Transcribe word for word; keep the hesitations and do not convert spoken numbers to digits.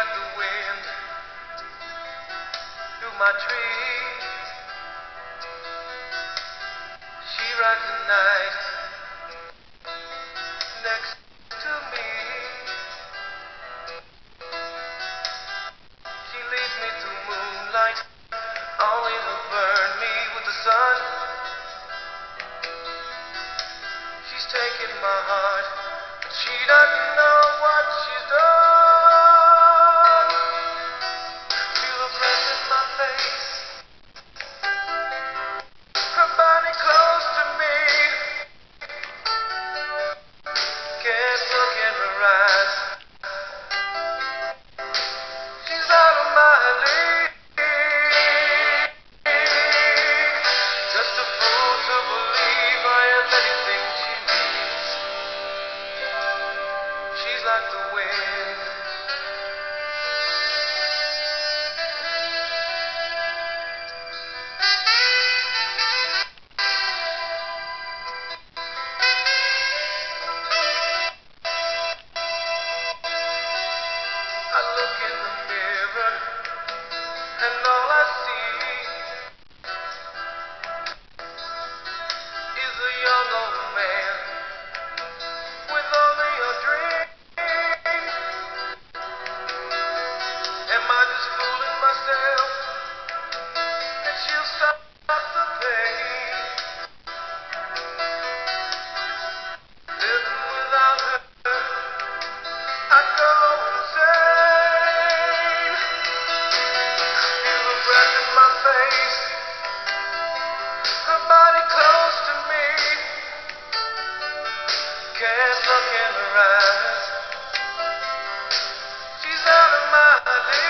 the wind through my trees. She rides the night next to me. She leads me through moonlight, only to burn me with the sun. She's taken my heart, but she doesn't know what she's done. Feel her breath in my face, her body close to me. Can't look in her eyes, she's out of my league. Just a fool to believe I am anything she needs. She's like the wind. I look in the mirror and all I see is a young old man with only a dream. Am I just fooling myself that she'll stop the pain? Living without her, I go insane. Feel her breath in my face, her body close to me. Can't look in her eyes, she's out of my league.